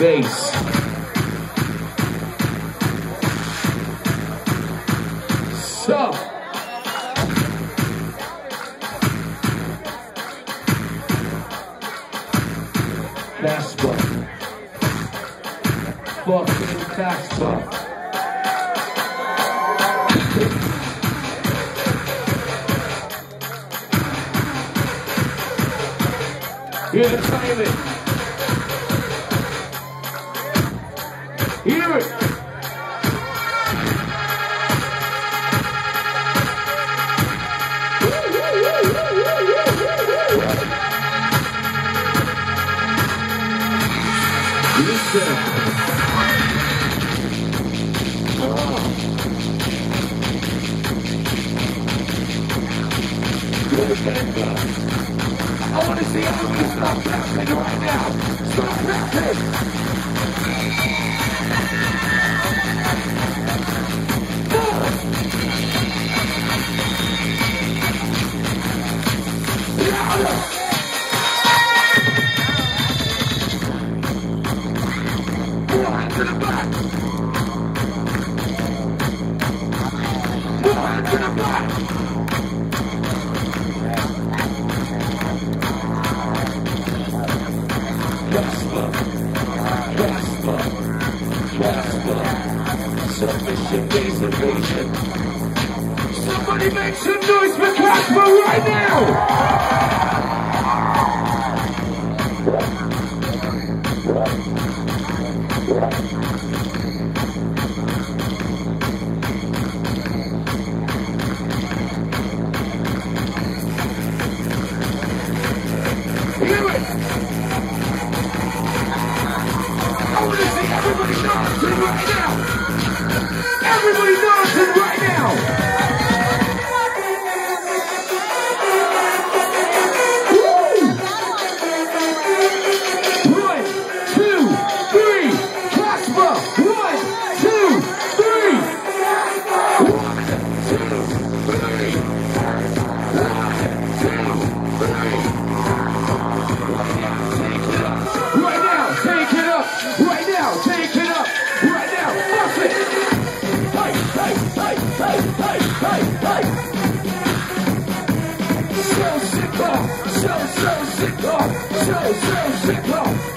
bass. Sub. CASPA. Fucking CASPA. Hear the timing. Hear it. Listen. I want to see everybody stop rapping right now. Stop rapping. To the back. To the back. CASPA, CASPA, CASPA, Sub.mission base evasion. Somebody make some noise for CASPA right now! Hear it! I want to see everybody dancing right now! Everybody dancing right now! Woo! 1, 2, 3, CASPA! 1, 2, 3! 1, 2, 3! Right now, take it up! Right now, take it up! Right now, bust it! Hey, hey, hey, hey, hey, hey, hey! So sick of, so sick of, so sick of!